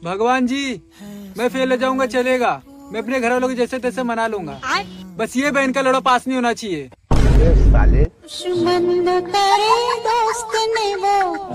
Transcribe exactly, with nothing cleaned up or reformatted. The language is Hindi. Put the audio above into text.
भगवान जी, मैं फेल हो जाऊंगा चलेगा, मैं अपने घर वालों को जैसे तैसे मना लूंगा, बस ये बहन का लड़ो पास नहीं होना चाहिए। साले दुश्मन करे दोस्त ने वो